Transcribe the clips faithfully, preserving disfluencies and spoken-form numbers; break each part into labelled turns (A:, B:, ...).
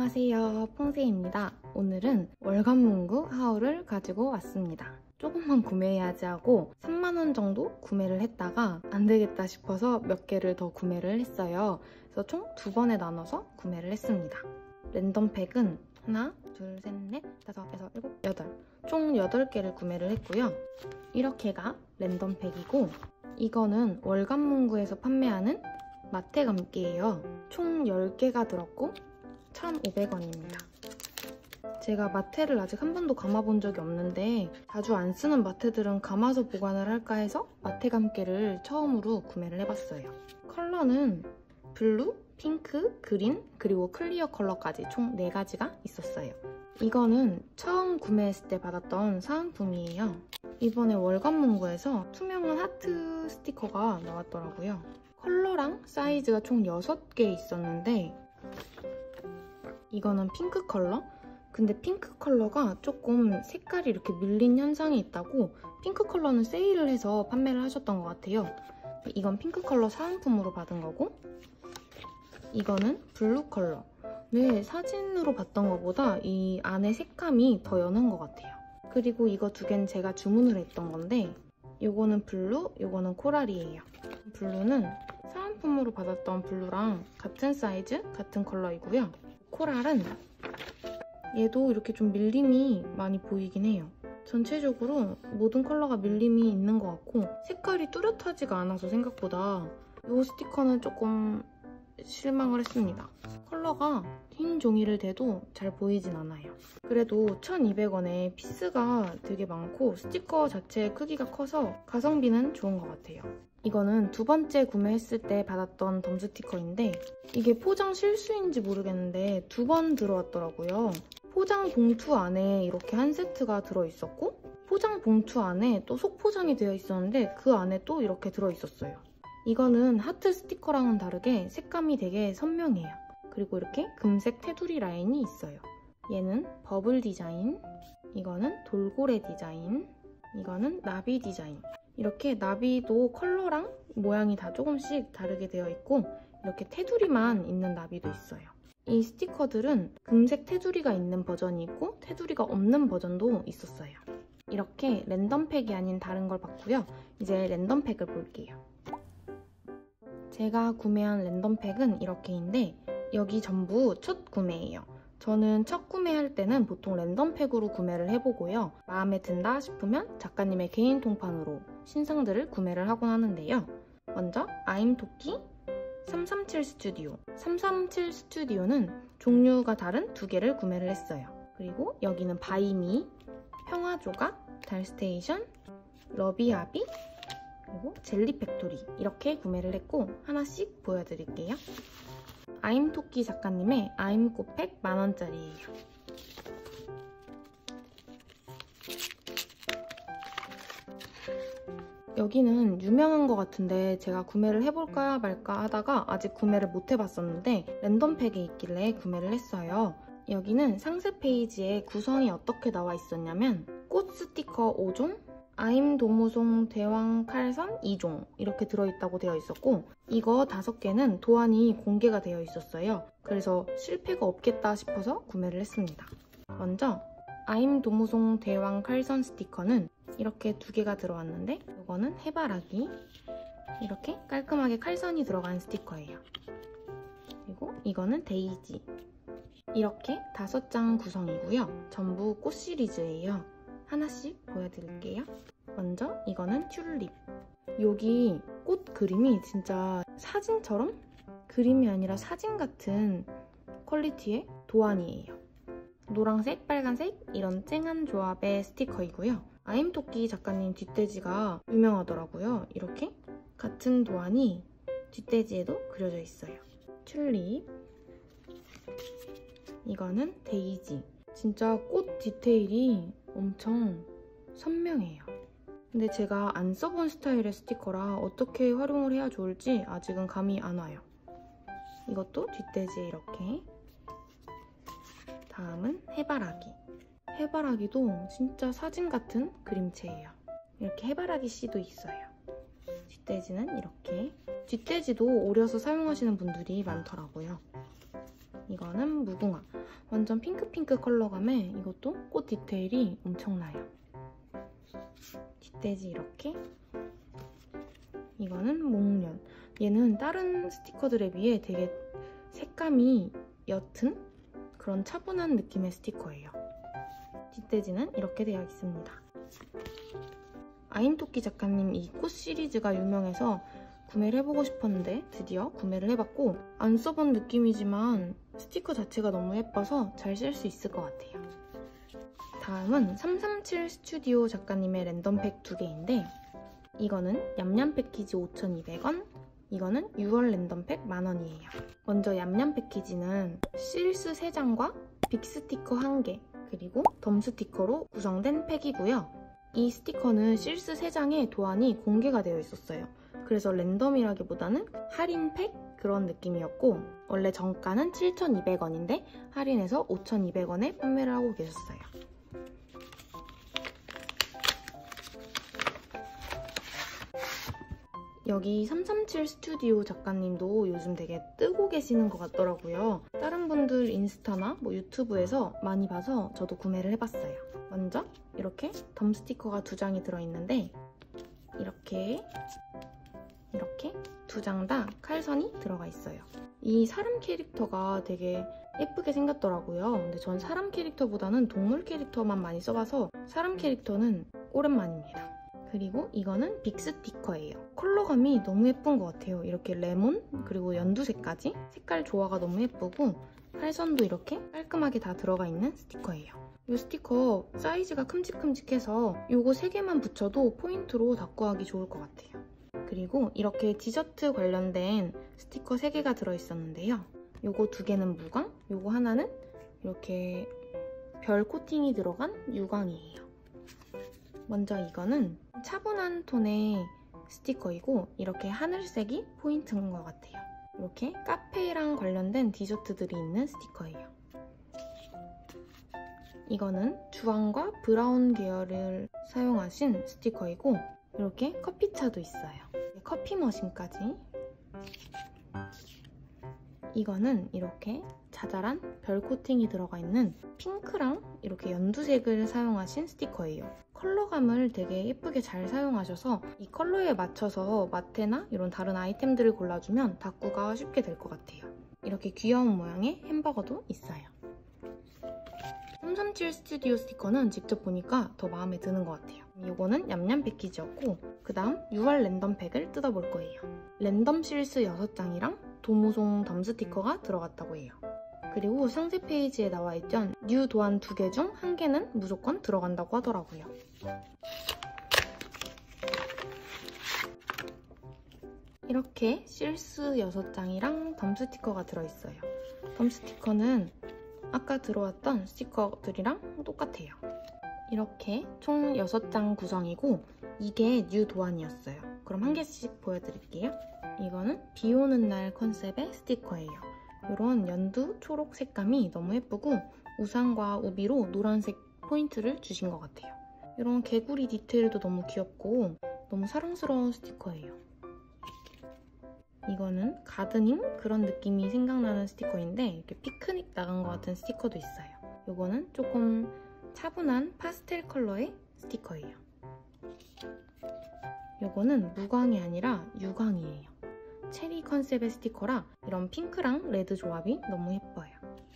A: 안녕하세요, 퐁세입니다. 오늘은 월간문구 하울을 가지고 왔습니다. 조금만 구매해야지 하고 삼만 원 정도 구매를 했다가 안 되겠다 싶어서 몇 개를 더 구매를 했어요. 그래서 총 두 번에 나눠서 구매를 했습니다. 랜덤팩은 하나, 둘, 셋, 넷, 다섯, 여섯, 일곱, 여덟 총 여덟 개를 구매를 했고요. 이렇게가 랜덤팩이고 이거는 월간문구에서 판매하는 마테감기예요. 총 열 개가 들었고 천오백 원입니다. 제가 마테를 아직 한 번도 감아본 적이 없는데 자주 안 쓰는 마테들은 감아서 보관을 할까 해서 마테감기를 처음으로 구매를 해봤어요. 컬러는 블루, 핑크, 그린, 그리고 클리어 컬러까지 총 네 가지가 있었어요. 이거는 처음 구매했을 때 받았던 사은품이에요. 이번에 월간문구에서 투명한 하트 스티커가 나왔더라고요. 컬러랑 사이즈가 총 여섯 개 있었는데 이거는 핑크 컬러? 근데 핑크 컬러가 조금 색깔이 이렇게 밀린 현상이 있다고 핑크 컬러는 세일을 해서 판매를 하셨던 것 같아요. 이건 핑크 컬러 사은품으로 받은 거고 이거는 블루 컬러. 왜 사진으로 봤던 것보다 이 안에 색감이 더 연한 것 같아요. 그리고 이거 두 개는 제가 주문을 했던 건데 이거는 블루, 이거는 코랄이에요. 블루는 사은품으로 받았던 블루랑 같은 사이즈, 같은 컬러이고요. 코랄은 얘도 이렇게 좀 밀림이 많이 보이긴 해요. 전체적으로 모든 컬러가 밀림이 있는 것 같고 색깔이 뚜렷하지가 않아서 생각보다 이 스티커는 조금 실망을 했습니다. 컬러가 흰 종이를 대도 잘 보이진 않아요. 그래도 천이백 원에 피스가 되게 많고 스티커 자체의 크기가 커서 가성비는 좋은 것 같아요. 이거는 두 번째 구매했을 때 받았던 덤 스티커인데 이게 포장 실수인지 모르겠는데 두 번 들어왔더라고요. 포장 봉투 안에 이렇게 한 세트가 들어있었고 포장 봉투 안에 또 속포장이 되어 있었는데 그 안에 또 이렇게 들어있었어요. 이거는 하트 스티커랑은 다르게 색감이 되게 선명해요. 그리고 이렇게 금색 테두리 라인이 있어요. 얘는 버블 디자인, 이거는 돌고래 디자인, 이거는 나비 디자인. 이렇게 나비도 컬러랑 모양이 다 조금씩 다르게 되어 있고 이렇게 테두리만 있는 나비도 있어요. 이 스티커들은 금색 테두리가 있는 버전이 있고 테두리가 없는 버전도 있었어요. 이렇게 랜덤팩이 아닌 다른 걸 봤고요. 이제 랜덤팩을 볼게요. 제가 구매한 랜덤팩은 이렇게인데 여기 전부 첫 구매예요. 저는 첫 구매할 때는 보통 랜덤팩으로 구매를 해보고요. 마음에 든다 싶으면 작가님의 개인 통판으로 신상들을 구매를 하곤 하는데요. 먼저 아임토끼 삼삼칠 스튜디오. 삼삼칠 스튜디오는 종류가 다른 두 개를 구매를 했어요. 그리고 여기는 바이미, 평화조각, 달스테이션, 러비아비, 그리고 젤리팩토리 이렇게 구매를 했고 하나씩 보여드릴게요. 아임토끼 작가님의 아임꽃팩 만 원짜리예요. 여기는 유명한 것 같은데 제가 구매를 해볼까 말까 하다가 아직 구매를 못 해봤었는데 랜덤팩에 있길래 구매를 했어요. 여기는 상세 페이지에 구성이 어떻게 나와 있었냐면 꽃 스티커 오 종, 아임 도무송 대왕 칼선 이 종 이렇게 들어있다고 되어 있었고 이거 다섯 개는 도안이 공개가 되어 있었어요. 그래서 실패가 없겠다 싶어서 구매를 했습니다. 먼저 아임 도무송 대왕 칼선 스티커는 이렇게 두 개가 들어왔는데 이거는 해바라기 이렇게 깔끔하게 칼선이 들어간 스티커예요. 그리고 이거는 데이지 이렇게 다섯 장 구성이고요. 전부 꽃 시리즈예요. 하나씩 보여드릴게요. 먼저 이거는 튤립. 여기 꽃 그림이 진짜 사진처럼? 그림이 아니라 사진 같은 퀄리티의 도안이에요. 노란색, 빨간색 이런 쨍한 조합의 스티커이고요. 아임토끼 작가님 뒷돼지가 유명하더라고요. 이렇게 같은 도안이 뒷돼지에도 그려져 있어요. 튤립. 이거는 데이지. 진짜 꽃 디테일이 엄청 선명해요. 근데 제가 안 써본 스타일의 스티커라 어떻게 활용을 해야 좋을지 아직은 감이 안 와요. 이것도 뒷돼지에 이렇게. 다음은 해바라기. 해바라기도 진짜 사진 같은 그림체예요. 이렇게 해바라기 씨도 있어요. 뒷돼지는 이렇게. 뒷돼지도 오려서 사용하시는 분들이 많더라고요. 이거는 무궁화. 완전 핑크핑크 컬러감에 이것도 꽃 디테일이 엄청나요. 뒷돼지 이렇게. 이거는 목련. 얘는 다른 스티커들에 비해 되게 색감이 옅은 그런 차분한 느낌의 스티커예요. 뒷돼지는 이렇게 되어 있습니다. 아인토끼 작가님 이 꽃 시리즈가 유명해서 구매를 해보고 싶었는데 드디어 구매를 해봤고, 안 써본 느낌이지만 스티커 자체가 너무 예뻐서 잘 쓸 수 있을 것 같아요. 다음은 삼삼칠 스튜디오 작가님의 랜덤팩 두 개인데, 이거는 얌얌 패키지 오천이백 원, 이거는 유월 랜덤팩 만 원이에요. 먼저 얌얌 패키지는 실스 세 장과 빅 스티커 한 개, 그리고 덤 스티커로 구성된 팩이고요. 이 스티커는 실스 세 장에 도안이 공개가 되어 있었어요. 그래서 랜덤이라기보다는 할인팩 그런 느낌이었고, 원래 정가는 칠천이백 원인데 할인해서 오천이백 원에 판매를 하고 계셨어요. 여기 삼삼칠 스튜디오 작가님도 요즘 되게 뜨고 계시는 것 같더라고요. 다른 분들 인스타나 뭐 유튜브에서 많이 봐서 저도 구매를 해봤어요. 먼저 이렇게 덤 스티커가 두 장이 들어있는데, 이렇게 이렇게 두 장 다 칼선이 들어가 있어요. 이 사람 캐릭터가 되게 예쁘게 생겼더라고요. 근데 전 사람 캐릭터보다는 동물 캐릭터만 많이 써봐서 사람 캐릭터는 오랜만입니다. 그리고 이거는 빅 스티커예요. 컬러감이 너무 예쁜 것 같아요. 이렇게 레몬 그리고 연두색까지 색깔 조화가 너무 예쁘고, 칼선도 이렇게 깔끔하게 다 들어가 있는 스티커예요. 이 스티커 사이즈가 큼직큼직해서 이거 세 개만 붙여도 포인트로 닦고 하기 좋을 것 같아요. 그리고 이렇게 디저트 관련된 스티커 세 개가 들어있었는데요. 요거 두 개는 무광, 요거 하나는 이렇게 별 코팅이 들어간 유광이에요. 먼저 이거는 차분한 톤의 스티커이고, 이렇게 하늘색이 포인트인 것 같아요. 이렇게 카페랑 관련된 디저트들이 있는 스티커예요. 이거는 주황과 브라운 계열을 사용하신 스티커이고, 이렇게 커피차도 있어요. 커피 머신까지. 이거는 이렇게 자잘한 별 코팅이 들어가 있는 핑크랑 이렇게 연두색을 사용하신 스티커예요. 컬러감을 되게 예쁘게 잘 사용하셔서 이 컬러에 맞춰서 마테나 이런 다른 아이템들을 골라주면 닦구가 쉽게 될 것 같아요. 이렇게 귀여운 모양의 햄버거도 있어요. 삼삼칠 스튜디오 스티커는 직접 보니까 더 마음에 드는 것 같아요. 이거는 얌얌 패키지였고, 그 다음 유월 랜덤팩을 뜯어볼 거예요. 랜덤 실스 여섯 장이랑 도무송 덤 스티커가 들어갔다고 해요. 그리고 상세 페이지에 나와있던 뉴 도안 두 개 중 한 개는 무조건 들어간다고 하더라고요. 이렇게 실스 여섯 장이랑 덤 스티커가 들어있어요. 덤 스티커는 아까 들어왔던 스티커들이랑 똑같아요. 이렇게 총 여섯 장 구성이고, 이게 뉴 도안이었어요. 그럼 한 개씩 보여드릴게요. 이거는 비 오는 날 컨셉의 스티커예요. 이런 연두 초록 색감이 너무 예쁘고, 우산과 우비로 노란색 포인트를 주신 것 같아요. 이런 개구리 디테일도 너무 귀엽고 너무 사랑스러운 스티커예요. 이거는 가드닝 그런 느낌이 생각나는 스티커인데, 이렇게 피크닉 나간 것 같은 스티커도 있어요. 이거는 조금 차분한 파스텔 컬러의 스티커예요. 이거는 무광이 아니라 유광이에요. 체리 컨셉의 스티커라 이런 핑크랑 레드 조합이 너무 예뻐요.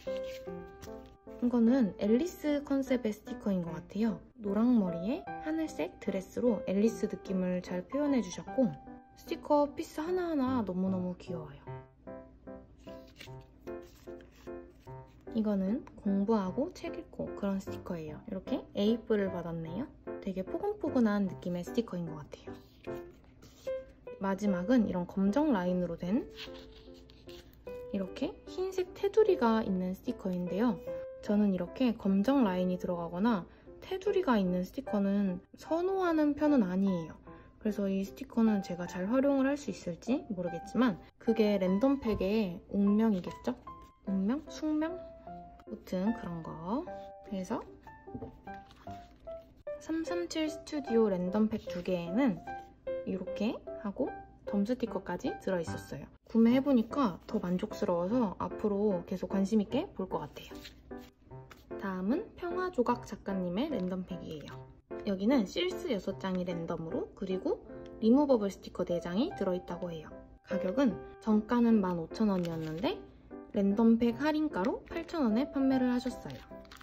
A: 이거는 앨리스 컨셉의 스티커인 것 같아요. 노랑머리에 하늘색 드레스로 앨리스 느낌을 잘 표현해주셨고, 스티커 피스 하나하나 너무너무 귀여워요. 이거는 공부하고 책 읽고 그런 스티커예요. 이렇게 에이프를 받았네요. 되게 포근포근한 느낌의 스티커인 것 같아요. 마지막은 이런 검정 라인으로 된 이렇게 흰색 테두리가 있는 스티커인데요. 저는 이렇게 검정 라인이 들어가거나 테두리가 있는 스티커는 선호하는 편은 아니에요. 그래서 이 스티커는 제가 잘 활용을 할 수 있을지 모르겠지만, 그게 랜덤팩의 운명이겠죠? 운명? 숙명? 아무튼 그런 거. 그래서 삼삼칠 스튜디오 랜덤팩 두 개에는 이렇게 하고 덤 스티커까지 들어있었어요. 구매해보니까 더 만족스러워서 앞으로 계속 관심있게 볼 것 같아요. 다음은 평화조각 작가님의 랜덤팩이에요. 여기는 실스 여섯 장이 랜덤으로 그리고 리무버블 스티커 네 장이 들어있다고 해요. 가격은 정가는 만 오천 원이었는데 랜덤팩 할인가로 팔천 원에 판매를 하셨어요.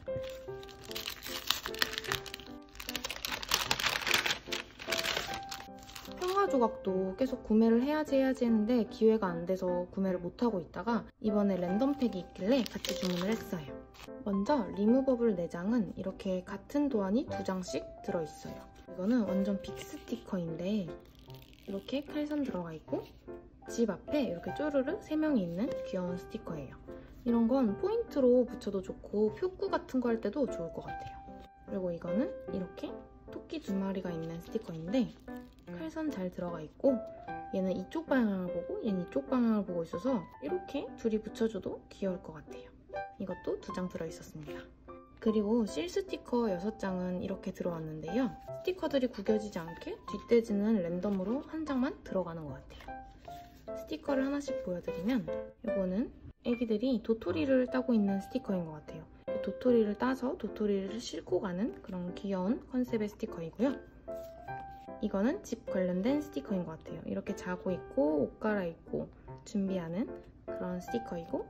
A: 평화조각도 계속 구매를 해야지 해야지 했는데 기회가 안 돼서 구매를 못하고 있다가 이번에 랜덤팩이 있길래 같이 주문을 했어요. 먼저 리무버블 네 장은 이렇게 같은 도안이 두 장씩 들어있어요. 이거는 완전 빅 스티커인데 이렇게 칼선 들어가 있고 집 앞에 이렇게 쪼르르 세 명이 있는 귀여운 스티커예요. 이런 건 포인트로 붙여도 좋고 표구 같은 거 할 때도 좋을 것 같아요. 그리고 이거는 이렇게 토끼 두 마리가 있는 스티커인데 칼선 잘 들어가 있고 얘는 이쪽 방향을 보고 얘는 이쪽 방향을 보고 있어서 이렇게 둘이 붙여줘도 귀여울 것 같아요. 이것도 두 장 들어있었습니다. 그리고 실 스티커 여섯 장은 이렇게 들어왔는데요. 스티커들이 구겨지지 않게 뒷돼지는 랜덤으로 한 장만 들어가는 것 같아요. 스티커를 하나씩 보여드리면 이거는 애기들이 도토리를 따고 있는 스티커인 것 같아요. 도토리를 따서 도토리를 싣고 가는 그런 귀여운 컨셉의 스티커이고요. 이거는 집 관련된 스티커인 것 같아요. 이렇게 자고 있고 옷 갈아입고 준비하는 그런 스티커이고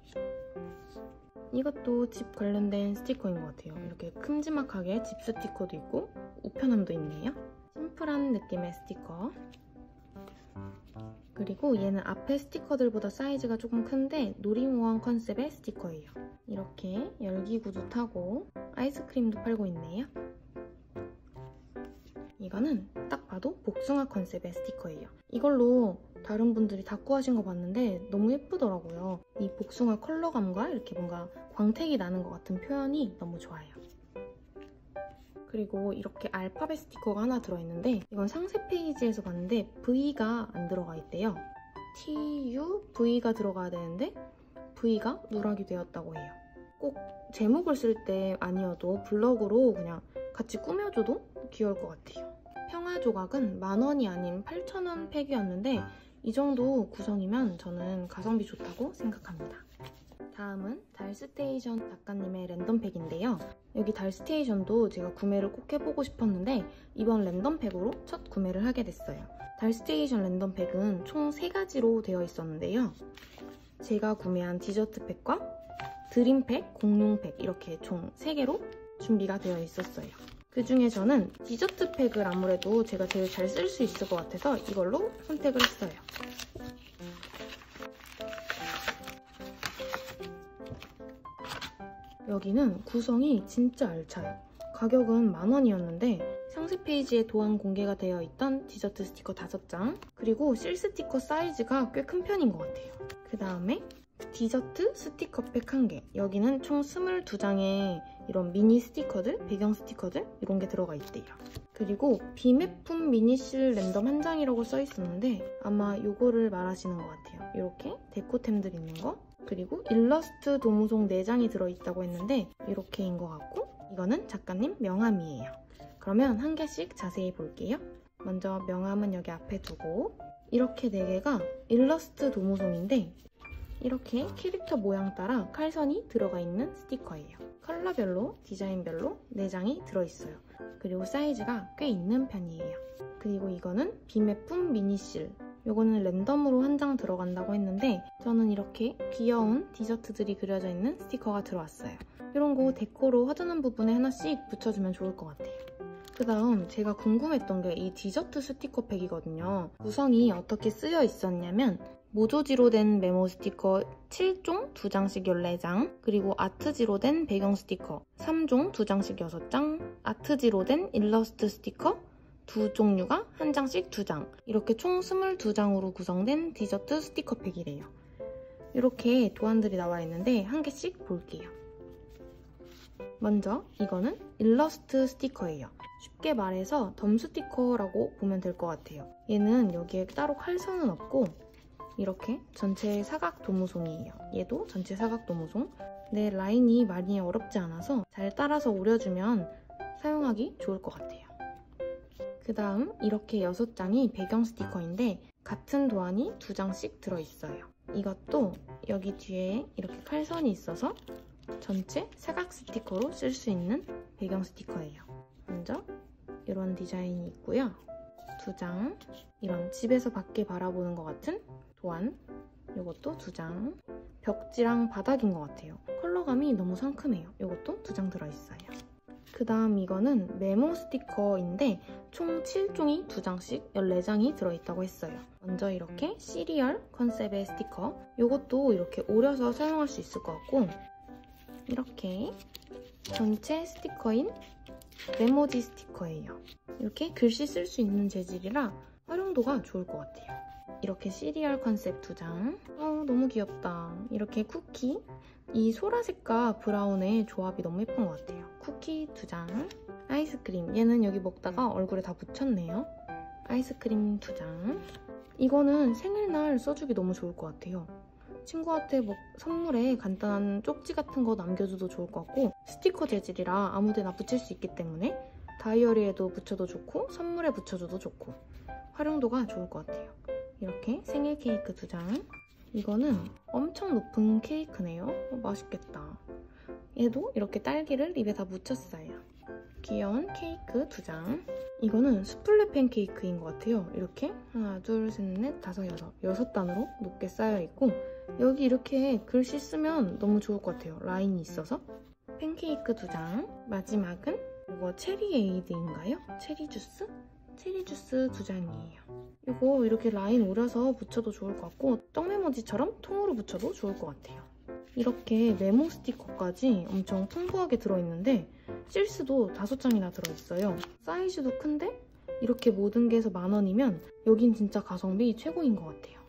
A: 이것도 집 관련된 스티커인 것 같아요. 이렇게 큼지막하게 집 스티커도 있고 우편함도 있네요. 심플한 느낌의 스티커. 그리고 얘는 앞에 스티커들보다 사이즈가 조금 큰데 놀이공원 컨셉의 스티커예요. 이렇게 열기구도 타고 아이스크림도 팔고 있네요. 이거는 딱 봐도 복숭아 컨셉의 스티커예요. 이걸로 다른 분들이 다 구하신 거 봤는데 너무 예쁘더라고요. 이 복숭아 컬러감과 이렇게 뭔가 광택이 나는 것 같은 표현이 너무 좋아요. 그리고 이렇게 알파벳 스티커가 하나 들어있는데 이건 상세 페이지에서 봤는데 V가 안 들어가 있대요. 티 유 브이가 들어가야 되는데 V가 누락이 되었다고 해요. 꼭 제목을 쓸 때 아니어도 블럭으로 그냥 같이 꾸며줘도 귀여울 것 같아요. 평화조각은 만 원이 아닌 팔천 원 팩이었는데 이 정도 구성이면 저는 가성비 좋다고 생각합니다. 다음은 달스테이션 작가님의 랜덤팩인데요. 여기 달스테이션도 제가 구매를 꼭 해보고 싶었는데 이번 랜덤팩으로 첫 구매를 하게 됐어요. 달스테이션 랜덤팩은 총 세 가지로 되어 있었는데요. 제가 구매한 디저트팩과 드림팩, 공룡팩 이렇게 총 세 개로 준비가 되어 있었어요. 그 중에 저는 디저트팩을 아무래도 제가 제일 잘 쓸 수 있을 것 같아서 이걸로 선택을 했어요. 여기는 구성이 진짜 알차요. 가격은 만 원이었는데 상세 페이지에 도안 공개가 되어 있던 디저트 스티커 다섯 장 그리고 실 스티커 사이즈가 꽤 큰 편인 것 같아요. 그 다음에 디저트 스티커팩 한 개. 여기는 총 스물두 장의 이런 미니 스티커들, 배경 스티커들 이런 게 들어가 있대요. 그리고 비매품 미니실 랜덤 한 장이라고 써 있었는데 아마 이거를 말하시는 것 같아요. 이렇게 데코템들 있는 거 그리고 일러스트 도무송 네 장이 들어있다고 했는데 이렇게인 것 같고 이거는 작가님 명함이에요. 그러면 한 개씩 자세히 볼게요. 먼저 명함은 여기 앞에 두고 이렇게 네 개가 일러스트 도무송인데 이렇게 캐릭터 모양 따라 칼선이 들어가 있는 스티커예요. 컬러별로, 디자인별로 네 장이 들어있어요. 그리고 사이즈가 꽤 있는 편이에요. 그리고 이거는 비매품 미니실. 이거는 랜덤으로 한 장 들어간다고 했는데 저는 이렇게 귀여운 디저트들이 그려져 있는 스티커가 들어왔어요. 이런 거 데코로 허전한 부분에 하나씩 붙여주면 좋을 것 같아요. 그 다음 제가 궁금했던 게 이 디저트 스티커 팩이거든요. 구성이 어떻게 쓰여 있었냐면 모조지로 된 메모 스티커 칠 종 두 장씩 열네 장 그리고 아트지로 된 배경 스티커 삼 종 두 장씩 여섯 장 아트지로 된 일러스트 스티커 두 종류가 한 장씩 두 장 이렇게 총 스물두 장으로 구성된 디저트 스티커 팩이래요. 이렇게 도안들이 나와 있는데 한 개씩 볼게요. 먼저 이거는 일러스트 스티커예요. 쉽게 말해서 덤 스티커라고 보면 될 것 같아요. 얘는 여기에 따로 칼선은 없고 이렇게 전체 사각 도무송이에요. 얘도 전체 사각 도무송. 근데 라인이 많이 어렵지 않아서 잘 따라서 오려주면 사용하기 좋을 것 같아요. 그 다음 이렇게 여섯 장이 배경 스티커인데 같은 도안이 두 장씩 들어있어요. 이것도 여기 뒤에 이렇게 칼선이 있어서 전체 사각 스티커로 쓸 수 있는 배경 스티커예요. 먼저 이런 디자인이 있고요. 두 장, 이런 집에서 밖에 바라보는 것 같은 도안, 이것도 두 장. 벽지랑 바닥인 것 같아요. 컬러감이 너무 상큼해요. 이것도 두 장 들어있어요. 그 다음 이거는 메모 스티커인데 총 칠 종이 두 장씩 열네 장이 들어있다고 했어요. 먼저 이렇게 시리얼 컨셉의 스티커, 이것도 이렇게 오려서 사용할 수 있을 것 같고, 이렇게 전체 스티커인 메모지 스티커예요. 이렇게 글씨 쓸 수 있는 재질이라 활용도가 좋을 것 같아요. 이렇게 시리얼 컨셉 두 장. 어, 너무 귀엽다. 이렇게 쿠키. 이 소라색과 브라운의 조합이 너무 예쁜 것 같아요. 쿠키 두 장. 아이스크림. 얘는 여기 먹다가 얼굴에 다 묻혔네요. 아이스크림 두 장. 이거는 생일날 써주기 너무 좋을 것 같아요. 친구한테 뭐 선물에 간단한 쪽지 같은 거 남겨줘도 좋을 것 같고, 스티커 재질이라 아무데나 붙일 수 있기 때문에 다이어리에도 붙여도 좋고 선물에 붙여줘도 좋고 활용도가 좋을 것 같아요. 이렇게 생일 케이크 두 장. 이거는 엄청 높은 케이크네요. 어, 맛있겠다. 얘도 이렇게 딸기를 입에 다 묻혔어요. 귀여운 케이크 두 장. 이거는 수플레 팬케이크인 것 같아요. 이렇게 하나, 둘, 셋, 넷, 다섯, 여섯. 여섯 단으로 높게 쌓여있고, 여기 이렇게 글씨 쓰면 너무 좋을 것 같아요. 라인이 있어서. 팬케이크 두 장. 마지막은 이거 체리 에이드인가요? 체리 주스? 체리 주스 두 장이에요. 이거 이렇게 라인 오려서 붙여도 좋을 것 같고, 떡메모지처럼 통으로 붙여도 좋을 것 같아요. 이렇게 메모 스티커까지 엄청 풍부하게 들어있는데 실스도 다섯 장이나 들어있어요. 사이즈도 큰데 이렇게 모든 게 해서 만 원이면 여긴 진짜 가성비 최고인 것 같아요.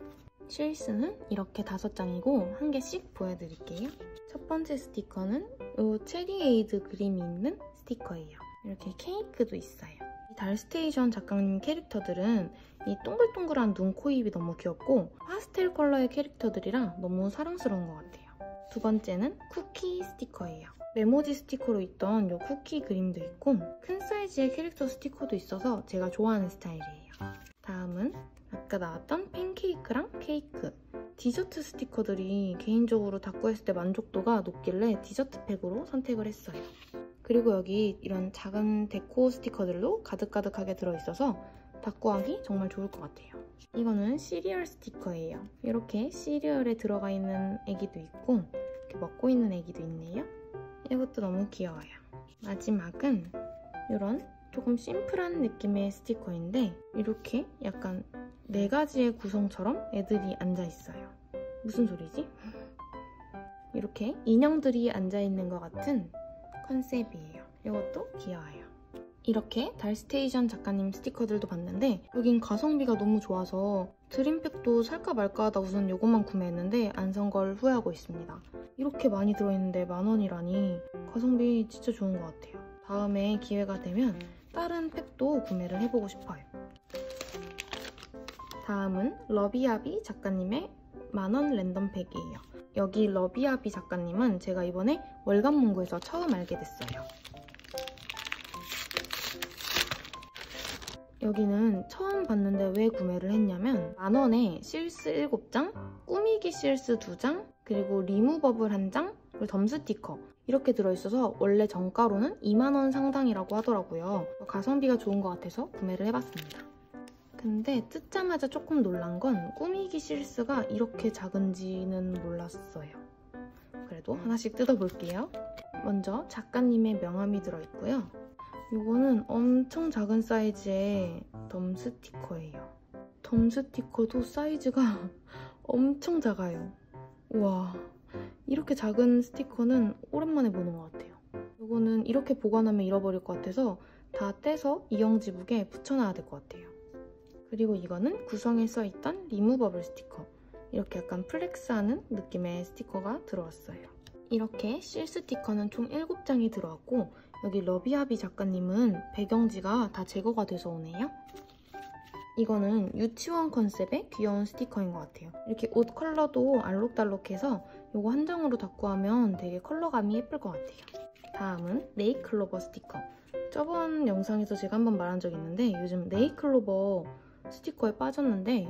A: 실스는 이렇게 다섯 장이고 한 개씩 보여드릴게요. 첫 번째 스티커는 이 체리 에이드 그림이 있는 스티커예요. 이렇게 케이크도 있어요. 이 달스테이션 작가님 캐릭터들은 이 동글동글한 눈, 코, 입이 너무 귀엽고 파스텔 컬러의 캐릭터들이라 너무 사랑스러운 것 같아요. 두 번째는 쿠키 스티커예요. 메모지 스티커로 있던 이 쿠키 그림도 있고 큰 사이즈의 캐릭터 스티커도 있어서 제가 좋아하는 스타일이에요. 다음은 아까 나왔던 팬케이크랑 케이크. 디저트 스티커들이 개인적으로 닦고 했을 때 만족도가 높길래 디저트 팩으로 선택을 했어요. 그리고 여기 이런 작은 데코 스티커들도 가득가득하게 들어있어서 닦고 하기 정말 좋을 것 같아요. 이거는 시리얼 스티커예요. 이렇게 시리얼에 들어가 있는 애기도 있고 이렇게 먹고 있는 애기도 있네요. 이것도 너무 귀여워요. 마지막은 이런 조금 심플한 느낌의 스티커인데 이렇게 약간 네 가지의 구성처럼 애들이 앉아있어요. 무슨 소리지? 이렇게 인형들이 앉아있는 것 같은 컨셉이에요. 이것도 귀여워요. 이렇게 달스테이션 작가님 스티커들도 봤는데 여긴 가성비가 너무 좋아서 드림팩도 살까 말까 하다 우선 이것만 구매했는데 안 산 걸 후회하고 있습니다. 이렇게 많이 들어있는데 만 원이라니 가성비 진짜 좋은 것 같아요. 다음에 기회가 되면 다른 팩도 구매를 해보고 싶어요. 다음은 러비아비 작가님의 만원 랜덤 팩이에요. 여기 러비아비 작가님은 제가 이번에 월간 문구에서 처음 알게 됐어요. 여기는 처음 봤는데 왜 구매를 했냐면 만원에 실스 일곱 장, 꾸미기 실스 두 장, 그리고 리무버블 한 장, 그리고 덤 스티커 이렇게 들어있어서 원래 정가로는 이만 원 상당이라고 하더라고요. 가성비가 좋은 것 같아서 구매를 해봤습니다. 근데 뜯자마자 조금 놀란 건 꾸미기 실스가 이렇게 작은지는 몰랐어요. 그래도 하나씩 뜯어볼게요. 먼저 작가님의 명함이 들어있고요. 이거는 엄청 작은 사이즈의 덤 스티커예요. 덤 스티커도 사이즈가 엄청 작아요. 우와, 이렇게 작은 스티커는 오랜만에 보는 것 같아요. 이거는 이렇게 보관하면 잃어버릴 것 같아서 다 떼서 이영지북에 붙여놔야 될 것 같아요. 그리고 이거는 구성에 써있던 리무버블 스티커. 이렇게 약간 플렉스하는 느낌의 스티커가 들어왔어요. 이렇게 실 스티커는 총 일곱 장이 들어왔고 여기 러비아비 작가님은 배경지가 다 제거가 돼서 오네요. 이거는 유치원 컨셉의 귀여운 스티커인 것 같아요. 이렇게 옷 컬러도 알록달록해서 이거 한 장으로 닦고 하면 되게 컬러감이 예쁠 것 같아요. 다음은 네이클로버 스티커. 저번 영상에서 제가 한번 말한 적이 있는데 요즘 네이클로버 스티커에 빠졌는데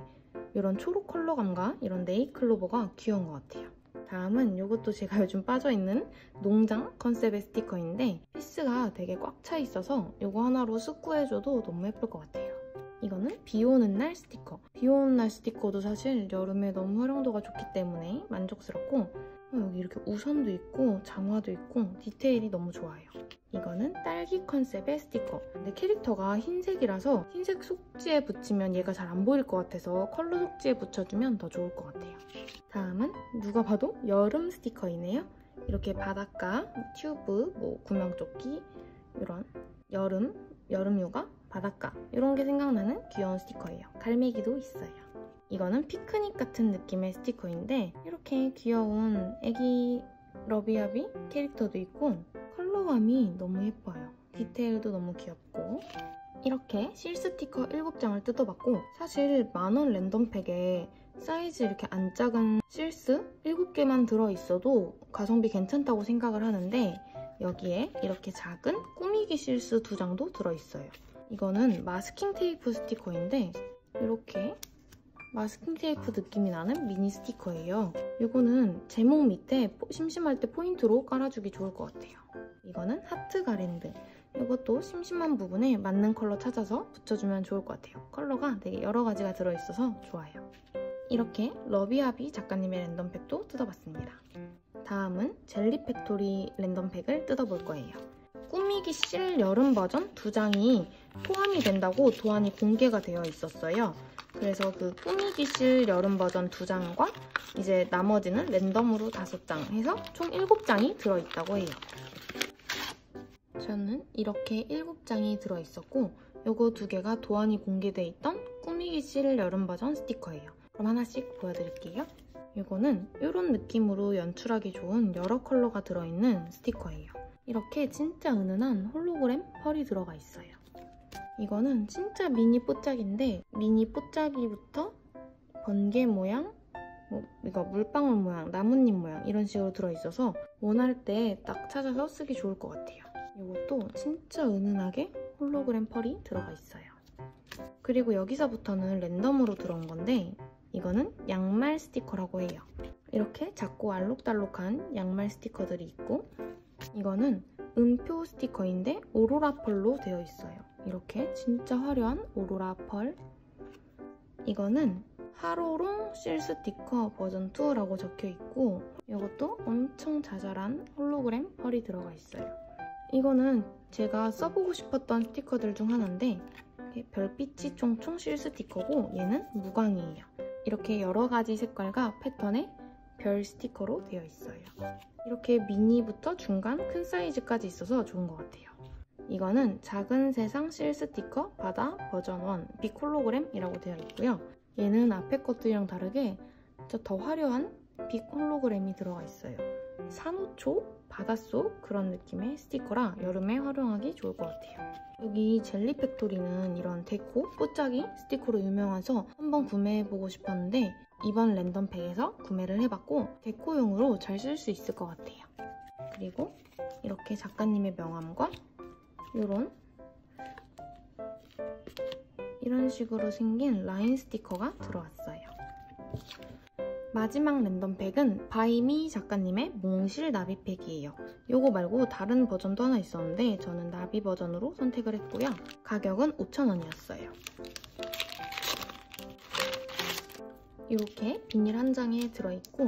A: 이런 초록 컬러감과 이런 네잎클로버가 귀여운 것 같아요. 다음은 이것도 제가 요즘 빠져있는 농장 컨셉의 스티커인데 피스가 되게 꽉 차 있어서 이거 하나로 습구해줘도 너무 예쁠 것 같아요. 이거는 비 오는 날 스티커. 비 오는 날 스티커도 사실 여름에 너무 활용도가 좋기 때문에 만족스럽고 여기 이렇게 우산도 있고 장화도 있고 디테일이 너무 좋아요. 이거는 딸기 컨셉의 스티커. 근데 캐릭터가 흰색이라서 흰색 속지에 붙이면 얘가 잘 안 보일 것 같아서 컬러 속지에 붙여주면 더 좋을 것 같아요. 다음은 누가 봐도 여름 스티커이네요. 이렇게 바닷가, 튜브, 뭐 구명조끼 이런 여름, 여름휴가, 바닷가 이런 게 생각나는 귀여운 스티커예요. 갈매기도 있어요. 이거는 피크닉 같은 느낌의 스티커인데 이렇게 귀여운 애기 러비아비 캐릭터도 있고 컬러감이 너무 예뻐요. 디테일도 너무 귀엽고 이렇게 실 스티커 일곱 장을 뜯어봤고 사실 만원 랜덤팩에 사이즈 이렇게 안 작은 실스 일곱 개만 들어있어도 가성비 괜찮다고 생각을 하는데 여기에 이렇게 작은 꾸미기 실스 두 장도 들어있어요. 이거는 마스킹 테이프 스티커인데 이렇게 마스킹 테이프 느낌이 나는 미니 스티커예요. 이거는 제목 밑에 심심할 때 포인트로 깔아주기 좋을 것 같아요. 이거는 하트 가랜드. 이것도 심심한 부분에 맞는 컬러 찾아서 붙여주면 좋을 것 같아요. 컬러가 되게 여러 가지가 들어있어서 좋아요. 이렇게 러비아비 작가님의 랜덤팩도 뜯어봤습니다. 다음은 젤리 팩토리 랜덤팩을 뜯어볼 거예요. 꾸미기 실 여름 버전 두 장이 포함이 된다고 도안이 공개가 되어 있었어요. 그래서 그 꾸미기 실 여름 버전 두 장과 이제 나머지는 랜덤으로 다섯 장 해서 총 일곱 장이 들어있다고 해요. 저는 이렇게 일곱 장이 들어있었고 요거 두 개가 도안이 공개돼 있던 꾸미기 실 여름 버전 스티커예요. 그럼 하나씩 보여드릴게요. 이거는 이런 느낌으로 연출하기 좋은 여러 컬러가 들어있는 스티커예요. 이렇게 진짜 은은한 홀로그램 펄이 들어가 있어요. 이거는 진짜 미니 뽀짝인데 미니 뽀짝이부터 번개 모양, 뭐 이거 물방울 모양, 나뭇잎 모양 이런 식으로 들어있어서 원할 때 딱 찾아서 쓰기 좋을 것 같아요. 이것도 진짜 은은하게 홀로그램 펄이 들어가 있어요. 그리고 여기서부터는 랜덤으로 들어온 건데 이거는 양말 스티커라고 해요. 이렇게 작고 알록달록한 양말 스티커들이 있고 이거는 음표 스티커인데 오로라 펄로 되어 있어요. 이렇게 진짜 화려한 오로라 펄. 이거는 하로롱 실 스티커 버전 이라고 적혀있고 이것도 엄청 자잘한 홀로그램 펄이 들어가 있어요. 이거는 제가 써보고 싶었던 스티커들 중 하나인데 별빛이 총총 실 스티커고 얘는 무광이에요. 이렇게 여러 가지 색깔과 패턴의 별 스티커로 되어 있어요. 이렇게 미니부터 중간, 큰 사이즈까지 있어서 좋은 것 같아요. 이거는 작은 세상 실 스티커 바다 버전 일 빅 홀로그램이라고 되어 있고요. 얘는 앞에 것들이랑 다르게 진짜 더 화려한 빅 홀로그램이 들어가 있어요. 산호초, 바닷속 그런 느낌의 스티커라 여름에 활용하기 좋을 것 같아요. 여기 젤리 팩토리는 이런 데코, 뽀짝이 스티커로 유명해서 한번 구매해보고 싶었는데 이번 랜덤팩에서 구매를 해봤고 데코용으로 잘 쓸 수 있을 것 같아요. 그리고 이렇게 작가님의 명함과 이런 이런 식으로 생긴 라인 스티커가 들어왔어요. 마지막 랜덤팩은 바이미 작가님의 몽실 나비팩이에요. 이거 말고 다른 버전도 하나 있었는데 저는 나비 버전으로 선택을 했고요. 가격은 오천 원이었어요. 이렇게 비닐 한 장에 들어있고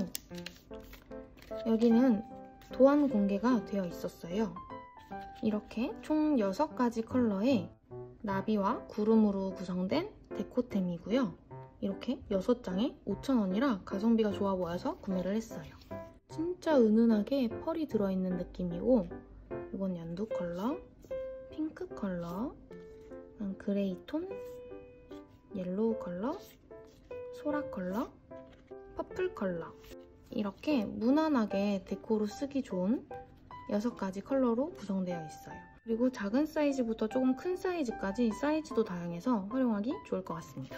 A: 여기는 도안 공개가 되어 있었어요. 이렇게 총 여섯 가지 컬러의 나비와 구름으로 구성된 데코템이고요. 이렇게 여섯 장에 오천 원이라 가성비가 좋아 보여서 구매를 했어요. 진짜 은은하게 펄이 들어있는 느낌이고 이건 연두 컬러, 핑크 컬러, 그레이 톤, 옐로우 컬러, 소라 컬러, 퍼플 컬러 이렇게 무난하게 데코로 쓰기 좋은 여섯 가지 컬러로 구성되어 있어요. 그리고 작은 사이즈부터 조금 큰 사이즈까지 사이즈도 다양해서 활용하기 좋을 것 같습니다.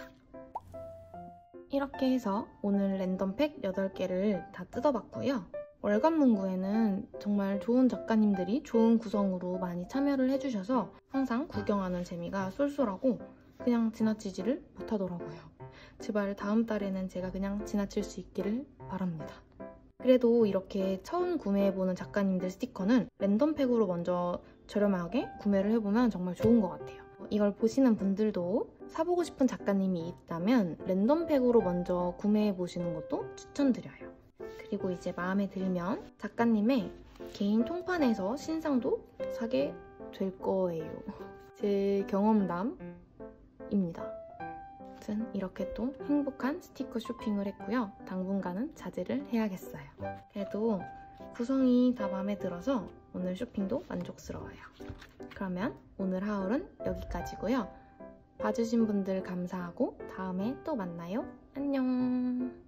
A: 이렇게 해서 오늘 랜덤팩 여덟 개를 다 뜯어봤고요. 월간 문구에는 정말 좋은 작가님들이 좋은 구성으로 많이 참여를 해주셔서 항상 구경하는 재미가 쏠쏠하고 그냥 지나치지를 못하더라고요. 제발 다음 달에는 제가 그냥 지나칠 수 있기를 바랍니다. 그래도 이렇게 처음 구매해보는 작가님들 스티커는 랜덤팩으로 먼저 저렴하게 구매를 해보면 정말 좋은 것 같아요. 이걸 보시는 분들도 사보고 싶은 작가님이 있다면 랜덤팩으로 먼저 구매해보시는 것도 추천드려요. 그리고 이제 마음에 들면 작가님의 개인 통판에서 신상도 사게 될 거예요. 제 경험담입니다. 아무튼 이렇게 또 행복한 스티커 쇼핑을 했고요. 당분간은 자제를 해야겠어요. 그래도 구성이 다 마음에 들어서 오늘 쇼핑도 만족스러워요. 그러면 오늘 하울은 여기까지고요. 봐주신 분들 감사하고 다음에 또 만나요. 안녕.